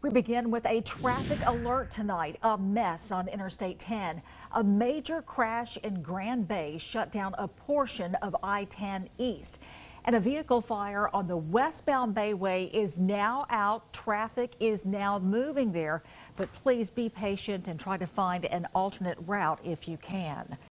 We begin with a traffic alert tonight. A mess on Interstate 10. A major crash in Grand Bay shut down a portion of I-10 East. And a vehicle fire on the westbound Bayway is now out. Traffic is now moving there, but please be patient and try to find an alternate route if you can.